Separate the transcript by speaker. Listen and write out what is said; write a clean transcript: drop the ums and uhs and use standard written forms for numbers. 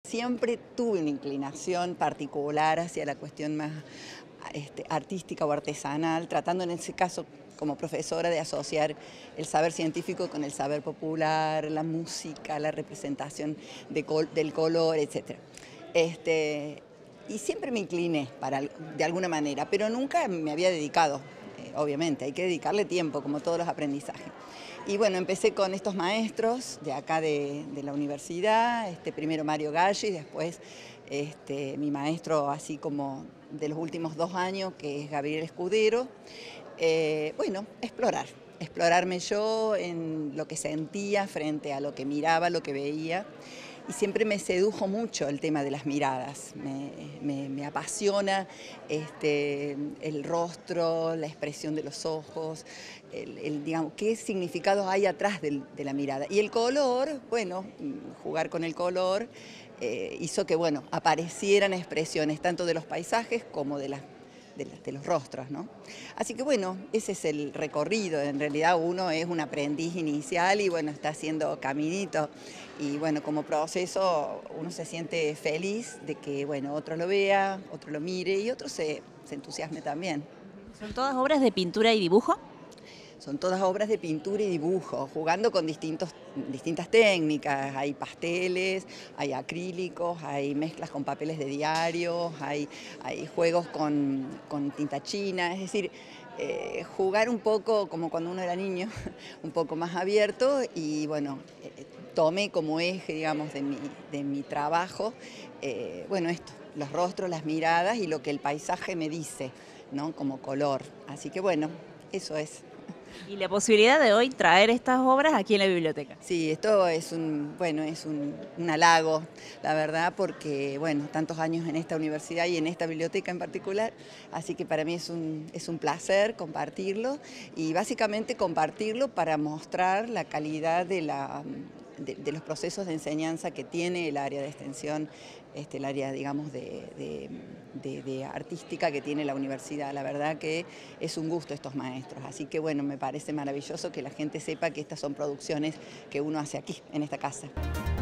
Speaker 1: Siempre tuve una inclinación particular hacia la cuestión más artística o artesanal, tratando en ese caso como profesora de asociar el saber científico con el saber popular, la música, la representación del color, etc. Y siempre me incliné de alguna manera, pero nunca me había dedicado, obviamente, hay que dedicarle tiempo, como todos los aprendizajes. Y bueno, empecé con estos maestros de acá de la universidad, primero Mario Galli, después mi maestro así como de los últimos 2 años, que es Gabriel Escudero. Bueno, explorarme yo en lo que sentía frente a lo que miraba, lo que veía. Y siempre me sedujo mucho el tema de las miradas, me apasiona el rostro, la expresión de los ojos, digamos, qué significados hay atrás de la mirada. Y el color, bueno, jugar con el color hizo que, bueno, aparecieran expresiones tanto de los paisajes como de los rostros, ¿no? Así que bueno, ese es el recorrido. En realidad uno es un aprendiz inicial y bueno, está haciendo caminito. Y bueno, como proceso uno se siente feliz de que bueno, otro lo vea, otro lo mire y otro se entusiasme también.
Speaker 2: ¿Son todas obras de pintura y dibujo?
Speaker 1: Son todas obras de pintura y dibujo, jugando con distintas técnicas. Hay pasteles, hay acrílicos, hay mezclas con papeles de diario, hay juegos con tinta china, es decir, jugar un poco como cuando uno era niño, un poco más abierto y bueno, tomé como eje, digamos, de mi trabajo, bueno, esto, los rostros, las miradas y lo que el paisaje me dice, ¿no? Como color. Así que bueno, eso es.
Speaker 2: Y la posibilidad de hoy traer estas obras aquí en la biblioteca.
Speaker 1: Sí, esto es un halago, la verdad, porque bueno, tantos años en esta universidad y en esta biblioteca en particular, así que para mí es un placer compartirlo y básicamente compartirlo para mostrar la calidad de los procesos de enseñanza que tiene el área de extensión, el área, digamos, de artística que tiene la universidad. La verdad que es un gusto estos maestros, así que bueno, me parece maravilloso que la gente sepa que estas son producciones que uno hace aquí, en esta casa.